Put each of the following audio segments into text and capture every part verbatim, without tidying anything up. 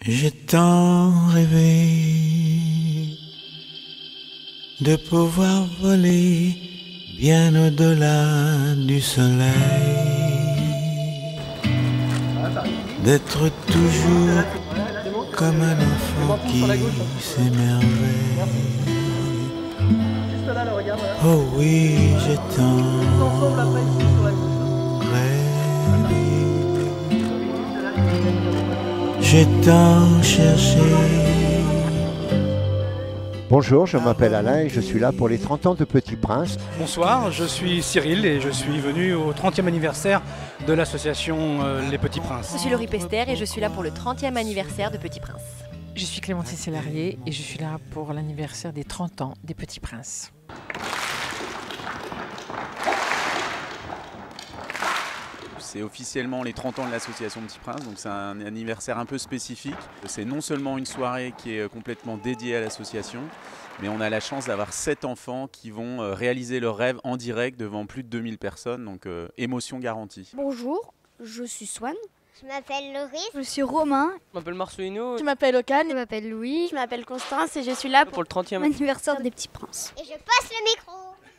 J'ai tant rêvé de pouvoir voler bien au-delà du soleil, d'être toujours comme un enfant qui s'émerveille. Oh oui, j'ai tant rêvé, j'ai tant cherché. Bonjour, je m'appelle Alain et je suis là pour les trente ans de Petit Prince. Bonsoir, je suis Cyril et je suis venu au trentième anniversaire de l'association euh, Les Petits Princes. Je suis Laurie Pester et je suis là pour le trentième anniversaire de Petit Prince. Je suis Clémentine Célarié et je suis là pour l'anniversaire des trente ans des Petits Princes. C'est officiellement les trente ans de l'association Petit Prince, donc c'est un anniversaire un peu spécifique. C'est non seulement une soirée qui est complètement dédiée à l'association, mais on a la chance d'avoir sept enfants qui vont réaliser leurs rêves en direct devant plus de deux mille personnes, donc euh, émotion garantie. Bonjour, je suis Swan. Je m'appelle Laurie. Je suis Romain. Je m'appelle Marcelino. Je m'appelle Okan. Je m'appelle Louis. Je m'appelle Constance et je suis là pour, pour le trentième anniversaire des Petits Princes. Et je passe le micro.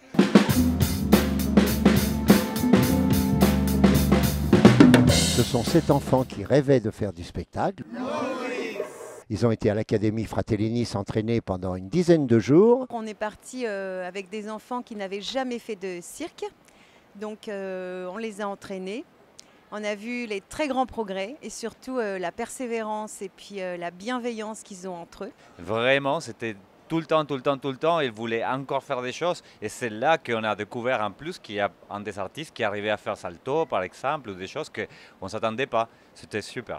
Ce sont sept enfants qui rêvaient de faire du spectacle. Ils ont été à l'Académie Fratellini s'entraîner pendant une dizaine de jours. On est parti euh, avec des enfants qui n'avaient jamais fait de cirque. Donc euh, on les a entraînés. On a vu les très grands progrès et surtout euh, la persévérance et puis euh, la bienveillance qu'ils ont entre eux. Vraiment, c'était tout le temps, tout le temps, tout le temps. Ils voulaient encore faire des choses. Et c'est là qu'on a découvert en plus qu'il y a un des artistes qui arrivait à faire salto, par exemple, ou des choses qu'on ne s'attendait pas. C'était super.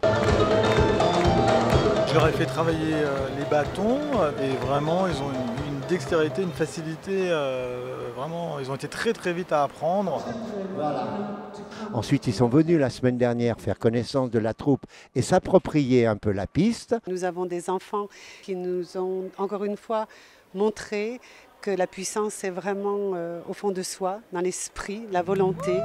Je leur ai fait travailler euh, les bâtons et vraiment, ils ont une, une dextérité, une facilité. Euh, vraiment, ils ont été très très vite à apprendre. Voilà. Ensuite, ils sont venus la semaine dernière faire connaissance de la troupe et s'approprier un peu la piste. Nous avons des enfants qui nous ont encore une fois montré que la puissance est vraiment euh, au fond de soi, dans l'esprit, la volonté.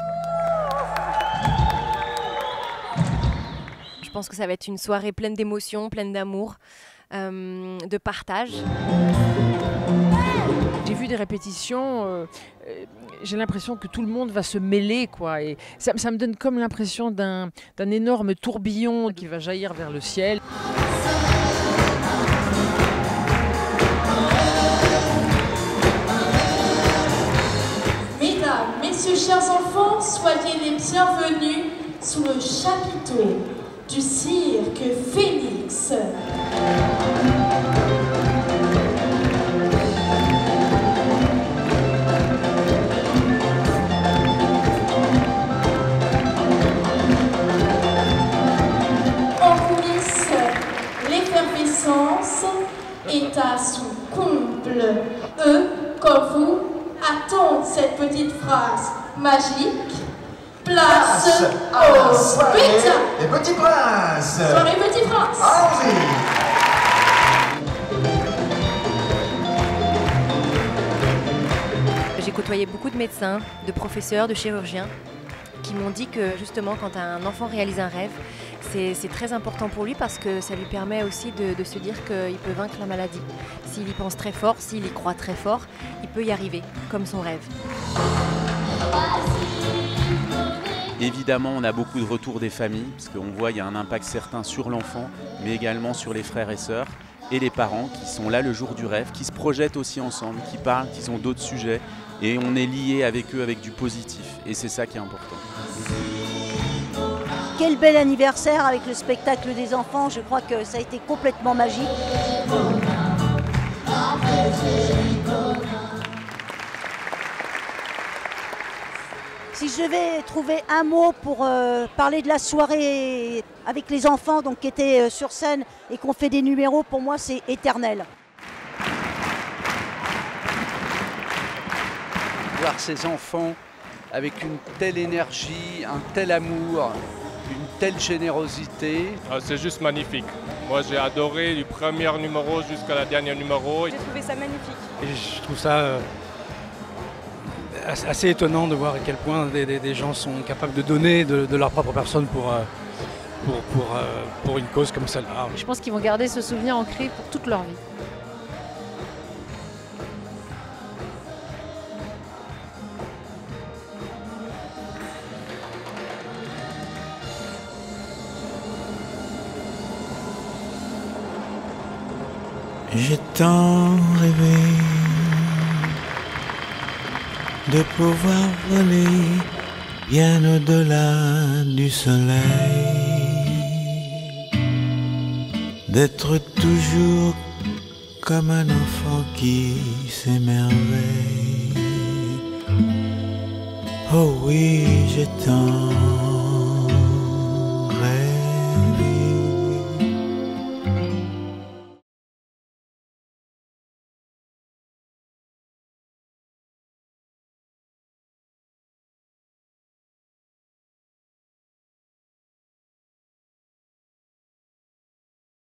Je pense que ça va être une soirée pleine d'émotions, pleine d'amour, euh, de partage. J'ai vu des répétitions, euh, euh, j'ai l'impression que tout le monde va se mêler, quoi. Et ça, ça me donne comme l'impression d'un d'un énorme tourbillon qui va jaillir vers le ciel. Mesdames, messieurs, chers enfants, soyez les bienvenus sous le chapiteau du cirque Phénix. En coulisses, l'effervescence est à son comble. Eux, comme vous, attendent cette petite phrase magique. Place, Place au spectacle. Les Petits Princes. Soirée Petits Princes. Allons-y. J'ai côtoyé beaucoup de médecins, de professeurs, de chirurgiens qui m'ont dit que justement quand un enfant réalise un rêve, c'est très important pour lui parce que ça lui permet aussi de, de se dire qu'il peut vaincre la maladie. S'il y pense très fort, s'il y croit très fort, il peut y arriver, comme son rêve. Évidemment, on a beaucoup de retours des familles, parce qu'on voit qu'il y a un impact certain sur l'enfant, mais également sur les frères et sœurs, et les parents qui sont là le jour du rêve, qui se projettent aussi ensemble, qui parlent, qui ont d'autres sujets, et on est lié avec eux avec du positif, et c'est ça qui est important. Quel bel anniversaire avec le spectacle des enfants, je crois que ça a été complètement magique. Si je devais trouver un mot pour euh, parler de la soirée avec les enfants donc, qui étaient euh, sur scène et qui ont fait des numéros, pour moi c'est éternel. Voir ces enfants avec une telle énergie, un tel amour, une telle générosité. Ah, c'est juste magnifique. Moi j'ai adoré du premier numéro jusqu'à la dernière numéro. J'ai trouvé ça magnifique. Et je trouve ça euh, assez étonnant de voir à quel point des, des, des gens sont capables de donner de, de leur propre personne pour, euh, pour, pour, euh, pour une cause comme celle-là. Je pense qu'ils vont garder ce souvenir ancré pour toute leur vie. J'ai tant rêvé de pouvoir voler bien au-delà du soleil, d'être toujours comme un enfant qui s'émerveille. Oh oui, j'ai tant